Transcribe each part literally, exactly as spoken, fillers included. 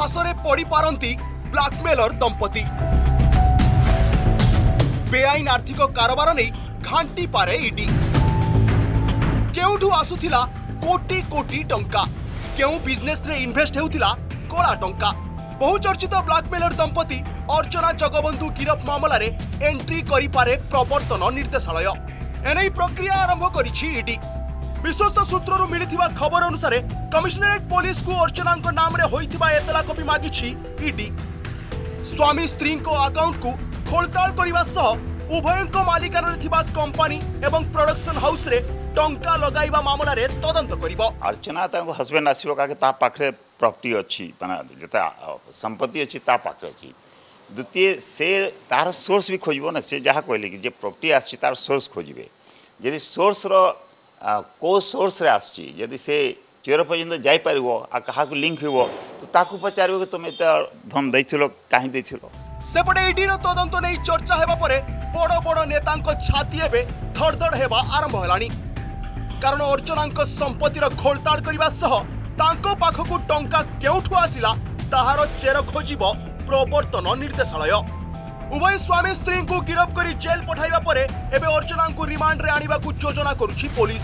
फासरे पड़ी पारंती ब्लैकमेलर दंपति। बेआईन आर्थिक कारोबार नहीं घांटी पारे ईडी। केउठू आसुथिला कोटी कोटी टंका, केउ बिजनेस रे इन्वेस्ट हेउथिला कोला टंका। बहुचर्चित ब्लैकमेलर दंपति अर्चना जगबंधु गिरफ मामला रे एंट्री करि पारे प्रवर्तन निर्देशालय। एनै प्रक्रिया आरंभ करिछि ईडी। विश्वस्त सूत्ररू मिलिथिबा खबर अनुसार कमिशनरेट पुलिस को अर्चना नाम रे होइथिबा एतला कॉपी मागिछि ईडी। स्वामी स्त्री को अकाउंट को खोलताल करबा सह उभयंक मालिकाना रे थिबा कंपनी एवं प्रोडक्शन हाउस रे टंका लगाइबा मामला रे तदंत करिबो। अर्चना ताको हस्बैंड आसीबो का ता पाखरे प्रॉपर्टी अछि माने जता संपत्ति अछि ता पाखरे अछि। द्वितीय से तार सोर्स भी खोजबो ना, से जहा कहले कि जे प्रॉपर्टी आछि तार सोर्स खोजबे। यदि सोर्स रो को सोर्स रे आछि, यदि से चोर पर्यंत जाई परिबो आ कहा को लिंक हेबो तो ताकू पचारबो कि तुम एता धन दैथिलो काहे दैथिलो। सेपटे ईडी रो तदंत नै चर्चा हेबा परे बड़ बड़ नेतांक छाती हेबे धड़धड़ हेबा आरंभ हेलानी। कारण अर्चनांक संपत्तिर खोलताड़ करबा सह तांको पाखकु टंका केउठु आसिला ताहार चेर खोजिबो प्रवर्तन निर्देशालय। उभय स्वामी स्त्री को गिरफ करी जेल पठाइबा परे एबे अर्चना को रिमांड रे आनिबा को योजना करूछि पुलिस।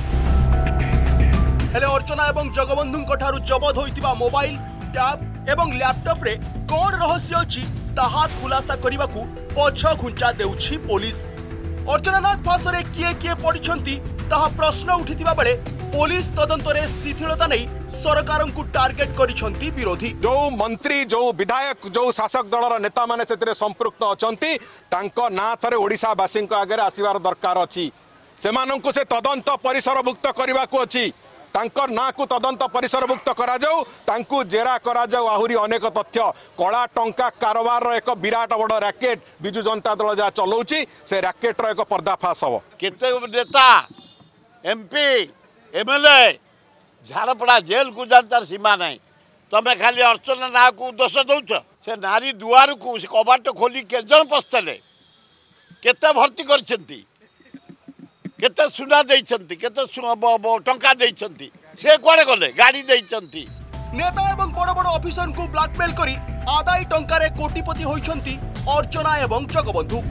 हेले अर्चना एवं जगबंधु ठारू जबत होइतिबा मोबाइल, टैब एवं लैपटॉप रे कोन रहस्य अछि ताहा खुलासा करबा को पछ खुंचा देउछि पुलिस। अर्चना नाग फासरे किए किए पडिछंती ताहा प्रश्न उठितिबा बेले पुलिस तदंत रे शिथिलता नै सरकार को टार्गेट करिछंती विरोधी। जो मंत्री, जो विधायक, जो शासक दलर नेता माने सेतिरे संपृक्त अछंती तांको ना थरे ओडिसा वासी आगे आसीबार दरकार अछि। सेमानंकु से तदंत परिसरभुक्त करबा को अछि। तांकर ना को तदंत परिसरभुक्त करा जाऊ, तांकु जेरा करा जाऊ। आहुरी अनेक तथ्य कला टंका कारोबार एक विराट बड़ रैकेट बिजु जनता दल जा चलाउछि, से रैकेट रो एक पर्दाफाश हो। केते नेता एमपी एमएलए झाड़पड़ा जेल को जानतार सीमा नहीं। तमें खाली अर्चना ना को दोष दौच। से नारी दुआर को कबाट खोली के जन पस्तले केते भर्ती करछंती, केते सुना देइछंती, केते टंका देइछंती, से कोड़े गले गाड़ी देइछंती। नेता एवं बड़ बड़ ऑफिसर को ब्लैकमेल करी आदाय टंकारे कोटिपति होइछंती अर्चना एवं जगबंधु।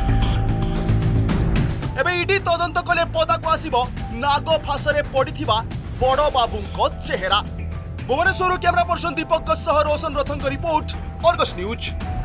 एबे ईडी तदंत कले पदा को आसीबो नाग फासरे पड़िथिबा बड़ बाबूंको चेहरा। भुवनेश्वर कैमरा पर्सन दीपक सह रोशन रथंक रिपोर्ट, अर्गस न्यूज।